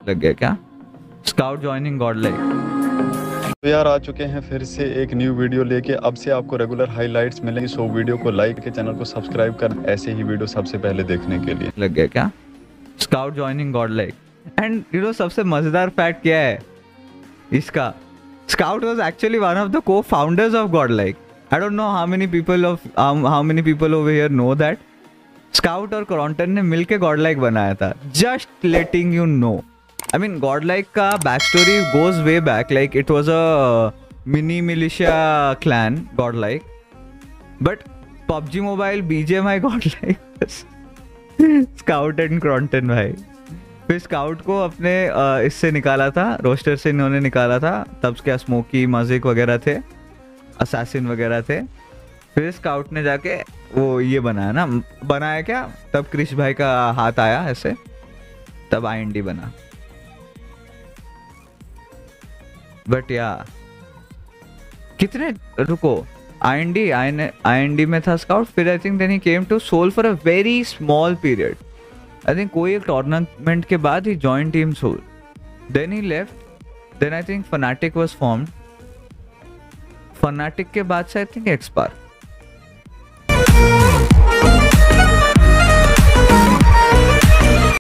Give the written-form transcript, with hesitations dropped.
लग गया क्या? Scout joining Godlike. तो यार आ चुके हैं फिर से एक न्यू वीडियो लेके। अब से आपको रेगुलर हाइलाइट्स मिलेंगी, सो वीडियो को लाइक के चैनल को सब्सक्राइब कर ऐसे ही वीडियो सबसे पहले देखने के लिए। लग गया क्या? Scout joining Godlike. And you know सबसे मजेदार फैक्ट क्या है इसका? Scout was actually one of the co-founders of Godlike. I don't know how many people over here know that. Scout और क्रॉन्टन ने मिलके गॉडलाइक बनाया था. Just letting you know. I mean, Godlike का backstory goes way back. Like it was a mini militia clan, Godlike. But PUBG Mobile, BGMI, Godlike, Scout and Cronton भाई. फिर scout को अपने इससे निकाला था, रोस्टर से इन्होंने निकाला था. तब क्या स्मोकी मजिक वगैरह थे, असैसिन वगैरह थे. फिर स्काउट ने जाके वो ये बनाया क्या? तब क्रिश भाई का हाथ आया ऐसे, तब IND बना. बट या कितने रुको, IND में था स्काउट. फिर I think then he came to Soul for a very small period. I think कोई एक टूर्नामेंट के बाद ही join team Soul. Then he left. Then I think Fnatic was formed. Fnatic के बाद से आई थिंक एक्सपार.